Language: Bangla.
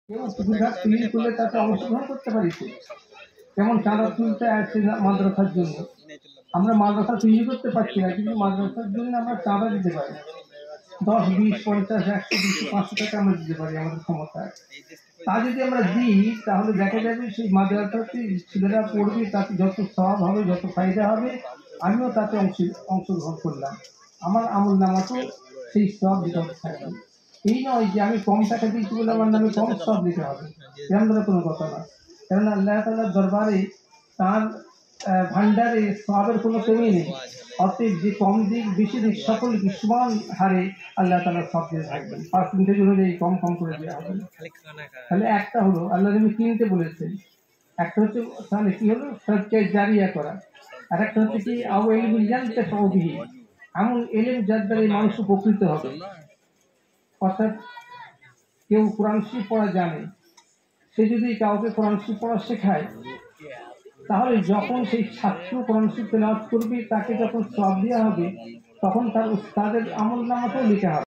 কেউ পুকুরঘাট ক্লিন করলে তাতে অংশগ্রহণ করতে পারিছে, যেমন চাঁদা তুলতে আসছে মাদ্রাসার জন্য। আমরা মাদ্রাসা তৈরি করতে পারছি না, কিন্তু মাদ্রাসার জন্য আমরা চাঁদা দিতে পারি। 10, 20, 50, 100, 200, 500 টাকা আমরা দিতে পারি আমাদের ক্ষমতায়। তা যদি আমরা দিই তাহলে দেখা যাবে সেই মাদ্রাসাতে ছেলেরা পড়বে, তাতে যত সওয়াব হবে, যত ফায়দা হবে, আমিও তাতে অংশগ্রহণ করলাম, আমার আমল নামাতেও সেই সওয়াব দিতে থাকবে। এই নয় যে আমি কম টাকা দিচ্ছি বলে আমার নামে কম সওয়াব দিতে হবে, এরকম ধরনের কোনো কথা না। কেননা আল্লাহ তাআলার দরবারে তার ভান্ডারে সওয়াবের কোনো কমি নেই। অতএব যে কম দিক বেশি দিক সকলকে সমান হারে আল্লাহ তাআলা সওয়াব দিয়ে থাকবেন, পার্সেন্টেজ অনুযায়ী কম কম করে দেওয়া হবে। তাহলে একটা হলো আল্লাহ নবী তিনটে বলেছেন, একটা হচ্ছে তাহলে কি হলো সদকায়ে জারিয়া করা, আর একটা হচ্ছে কি আও ইলমুন ইয়ানতাফিউ বিহি, এমন ইলম যার দ্বারা মানুষ উপকৃত হবে। অর্থাৎ কেউ কোরআন শরীফ পড়া জানে, সে যদি কাউকে কোরআন শরীফ পড়া শেখায়, তাহলে যখন সেই ছাত্র কোরআন শরীফ তেলাওয়াত করবে তাকে যখন সওয়াব দেওয়া হবে, তখন তার উস্তাদের আমল নামাতেও লেখা হবে।